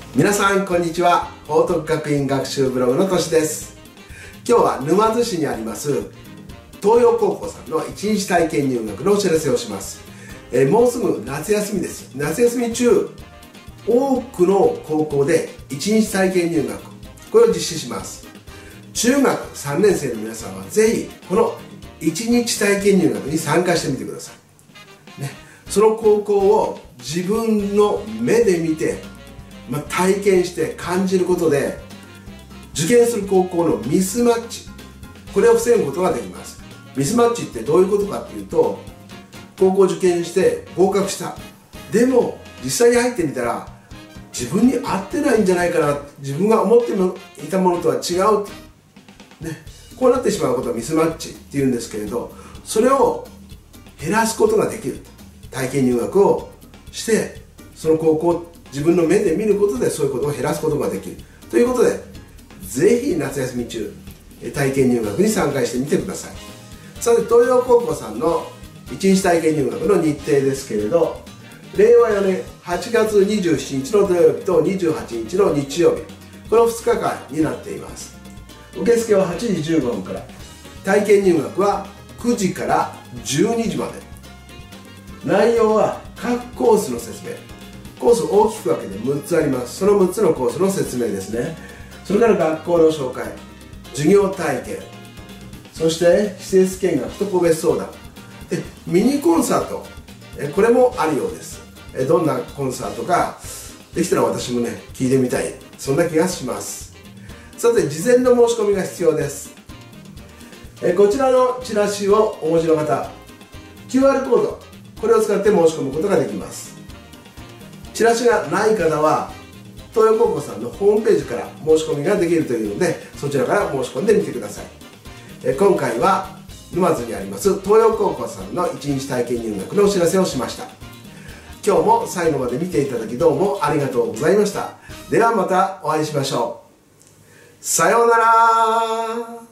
皆さんこんにちは。報徳学院学習ブログのとしです。今日は沼津市にあります東洋高校さんの1日体験入学のお知らせをします。もうすぐ夏休みです。夏休み中、多くの高校で1日体験入学、これを実施します。中学3年生の皆さんはぜひこの1日体験入学に参加してみてください、ね、その高校を自分の目で見て、体験して感じることで受験する高校のミスマッチ、これを防ぐことができます。ミスマッチってどういうことかっていうと、高校受験して合格した、でも実際に入ってみたら自分に合ってないんじゃないかな、自分が思っていたものとは違う、こうなってしまうことをミスマッチっていうんですけれど、それを減らすことができる。体験入学をしてその高校を自分の目で見ることでそういうことを減らすことができるということで、ぜひ夏休み中体験入学に参加してみてください。さて、東洋高校さんの1日体験入学の日程ですけれど、令和4年8月27日の土曜日と28日の日曜日、この2日間になっています。受付は8時15分から、体験入学は9時から12時まで。内容は各コースの説明、コース大きく分けて6つあります。その6つのコースの説明ですね。それから学校の紹介、授業体験、そして施設見学と個別相談で、ミニコンサート、これもあるようです。どんなコンサートかできたら私もね、聞いてみたい、そんな気がします。さて、事前の申し込みが必要です。こちらのチラシをお持ちの方、 QR コード、これを使って申し込むことができます。チラシがない方は東洋高校さんのホームページから申し込みができるというので、そちらから申し込んでみてください。今回は沼津にあります東洋高校さんの1日体験入学のお知らせをしました。今日も最後まで見ていただきどうもありがとうございました。ではまたお会いしましょう。さようなら。